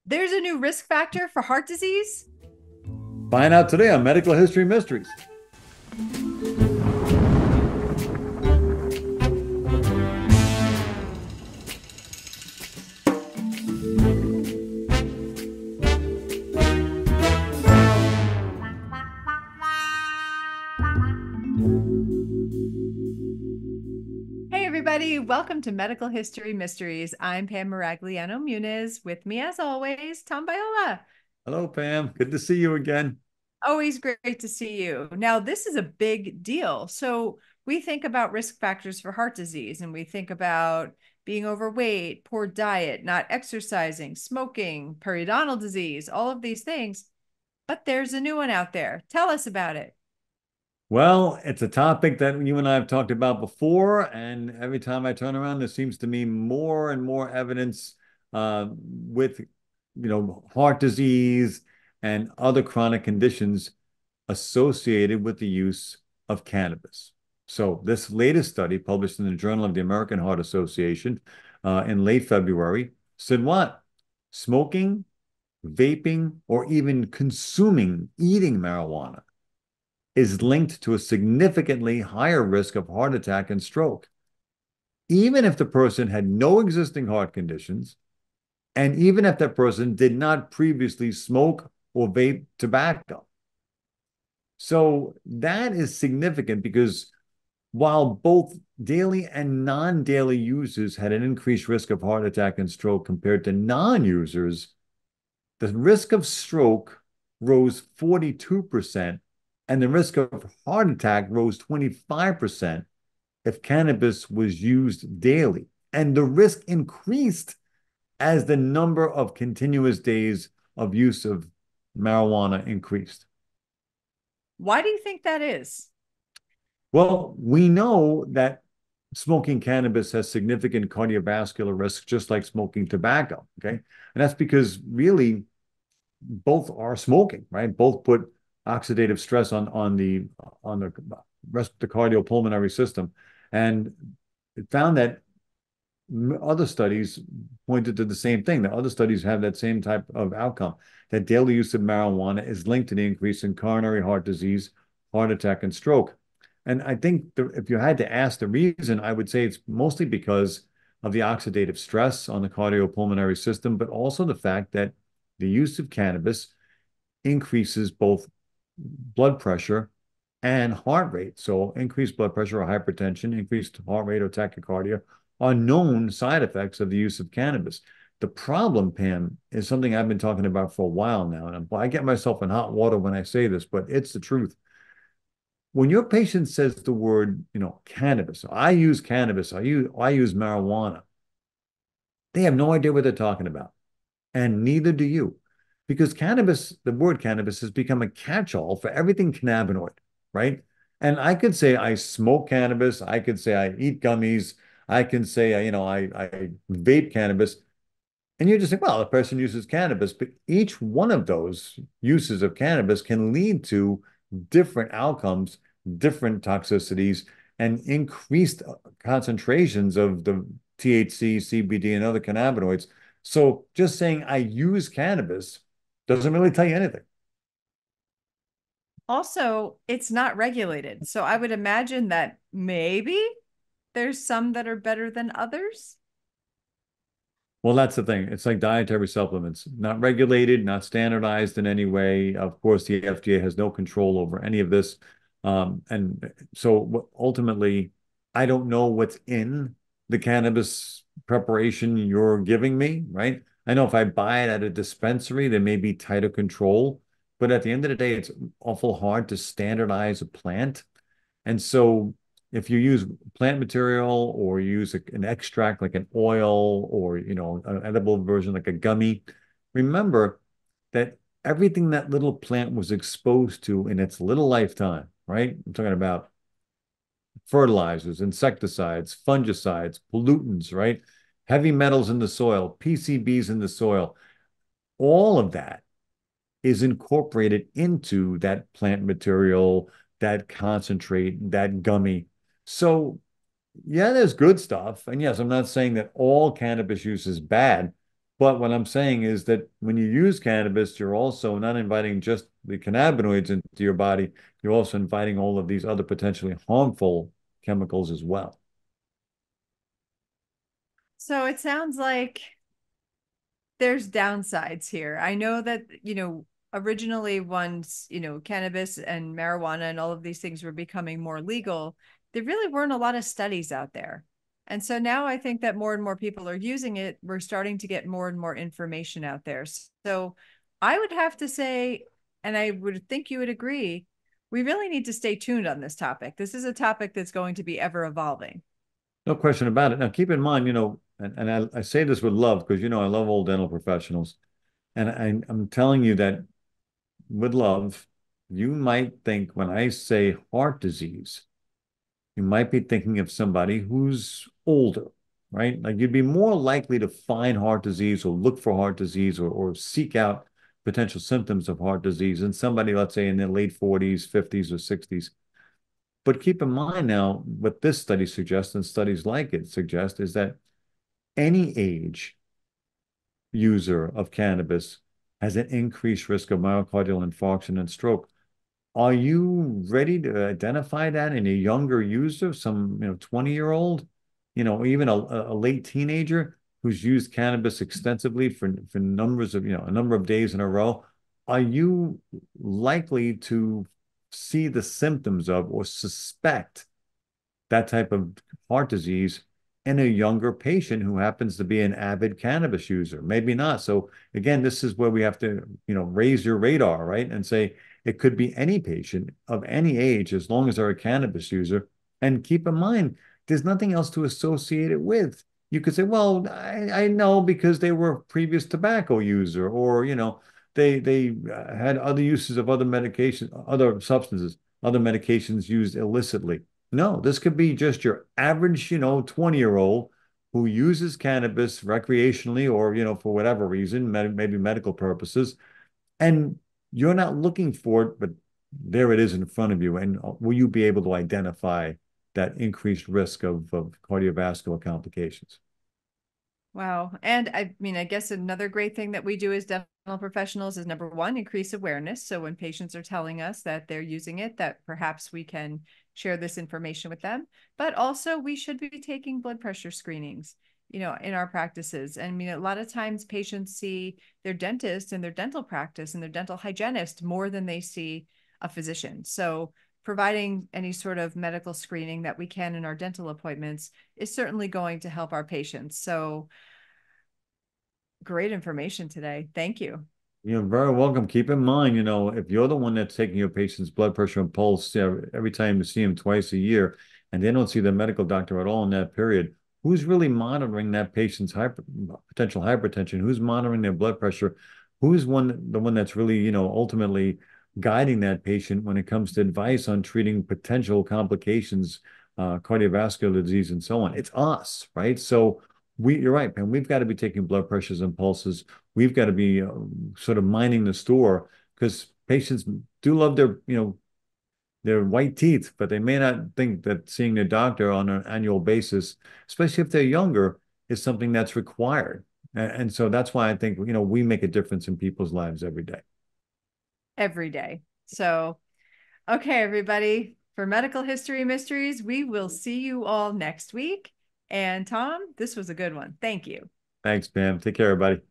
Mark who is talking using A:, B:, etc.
A: There's a new risk factor for heart disease.
B: Find out today on Medical History Mysteries.
A: Hey, everybody, welcome to Medical History Mysteries. I'm Pam Maragliano Muniz. With me, as always, Tom Viola.
B: Hello, Pam. Good to see you again.
A: Always great to see you. Now, this is a big deal. So, we think about risk factors for heart disease, and we think about being overweight, poor diet, not exercising, smoking, periodontal disease, all of these things. But there's a new one out there. Tell us about it.
B: Well, it's a topic that you and I have talked about before, and every time I turn around, there seems to be more and more evidence with, heart disease and other chronic conditions associated with the use of cannabis. So, this latest study, published in the Journal of the American Heart Association in late February, said what? Smoking, vaping, or even consuming, eating marijuana is linked to a significantly higher risk of heart attack and stroke, even if the person had no existing heart conditions, and even if that person did not previously smoke or vape tobacco. So that is significant because while both daily and non-daily users had an increased risk of heart attack and stroke compared to non-users, the risk of stroke rose 42%, and the risk of heart attack rose 25% if cannabis was used daily. And the risk increased as the number of continuous days of use of marijuana increased.
A: Why do you think that is?
B: Well, we know that smoking cannabis has significant cardiovascular risks, just like smoking tobacco. Okay. And that's because really both are smoking, right? Both put oxidative stress on the rest of the cardiopulmonary system. And it found that other studies pointed to the same thing. That other studies have that same type of outcome, that daily use of marijuana is linked to the increase in coronary heart disease, heart attack, and stroke. And I think if you had to ask the reason, I would say it's mostly because of the oxidative stress on the cardiopulmonary system, but also the fact that the use of cannabis increases both blood pressure and heart rate. So increased blood pressure or hypertension, increased heart rate or tachycardia are known side effects of the use of cannabis. The problem, Pam, is something I've been talking about for a while now, and I get myself in hot water when I say this, but it's the truth. When your patient says the word, cannabis, I use cannabis, I use marijuana, they have no idea what they're talking about, and neither do you, because cannabis, the word cannabis, has become a catch-all for everything cannabinoid, right? And I could say I smoke cannabis, I could say I eat gummies, I can say I vape cannabis, and you just think, well, the person uses cannabis, but each one of those uses of cannabis can lead to different outcomes, different toxicities, and increased concentrations of the THC, CBD, and other cannabinoids. So just saying I use cannabis doesn't really tell you anything.
A: Also, it's not regulated. So I would imagine that maybe there's some that are better than others.
B: Well, that's the thing. It's like dietary supplements, not regulated, not standardized in any way. Of course, the FDA has no control over any of this. And so ultimately, I don't know what's in the cannabis preparation you're giving me, right? I know if I buy it at a dispensary, there may be tighter control, but at the end of the day, it's awful hard to standardize a plant. And so if you use plant material or you use an extract like an oil or an edible version like a gummy, remember that everything that little plant was exposed to in its little lifetime, right? I'm talking about fertilizers, insecticides, fungicides, pollutants, right? Heavy metals in the soil, PCBs in the soil, all of that is incorporated into that plant material, that concentrate, that gummy. So, yeah, there's good stuff. And yes, I'm not saying that all cannabis use is bad, But what I'm saying is that when you use cannabis, you're also not inviting just the cannabinoids into your body, you're also inviting all of these other potentially harmful chemicals as well.
A: So it sounds like there's downsides here. I know that, originally once, cannabis and marijuana and all of these things were becoming more legal, there really weren't a lot of studies out there. And so now I think that more and more people are using it. We're starting to get more and more information out there. So I would have to say, and I would think you would agree, we really need to stay tuned on this topic. This is a topic that's going to be ever evolving.
B: No question about it. Now, keep in mind, and I say this with love because, I love all dental professionals. And I'm telling you that with love, you might think when I say heart disease, you might be thinking of somebody who's older, right? Like you'd be more likely to find heart disease or look for heart disease or seek out potential symptoms of heart disease than somebody, let's say, in their late 40s, 50s, or 60s. But keep in mind now, what this study suggests and studies like it suggest is that any age user of cannabis has an increased risk of myocardial infarction and stroke. Are you ready to identify that in a younger user, some 20-year-old, even a late teenager who's used cannabis extensively for numbers of, a number of days in a row? Are you likely to see the symptoms of or suspect that type of heart disease in a younger patient who happens to be an avid cannabis user? Maybe not. So again, this is where we have to, raise your radar, right? And say it could be any patient of any age as long as they're a cannabis user. And keep in mind, there's nothing else to associate it with. You could say, well, I know because they were a previous tobacco user, or they had other uses of other medications, other substances, other medications used illicitly. No, this could be just your average, 20-year-old who uses cannabis recreationally or, for whatever reason, maybe medical purposes, and you're not looking for it, but there it is in front of you. And will you be able to identify that increased risk of cardiovascular complications?
A: Wow. And I mean, I guess another great thing that we do as dental professionals is number one, increase awareness. So when patients are telling us that they're using it, that perhaps we can share this information with them. But also, we should be taking blood pressure screenings, in our practices. I mean, a lot of times patients see their dentist and their dental practice and their dental hygienist more than they see a physician. So providing any sort of medical screening that we can in our dental appointments is certainly going to help our patients. So great information today. Thank you.
B: You're very welcome. Keep in mind, if you're the one that's taking your patient's blood pressure and pulse every time you see them twice a year, and they don't see the medical doctor at all in that period, who's really monitoring that patient's potential hypertension? Who's monitoring their blood pressure? Who's the one that's really, ultimately guiding that patient when it comes to advice on treating potential complications, cardiovascular disease, and so on? It's us, right? So you're right, man. We've got to be taking blood pressures and pulses. We've got to be sort of minding the store because patients do love their white teeth, but they may not think that seeing their doctor on an annual basis, especially if they're younger, is something that's required. And so that's why I think, we make a difference in people's lives every day.
A: Every day. So, okay, everybody, for Medical History Mysteries, we will see you all next week. And Tom, this was a good one. Thank you.
B: Thanks, Pam. Take care, everybody.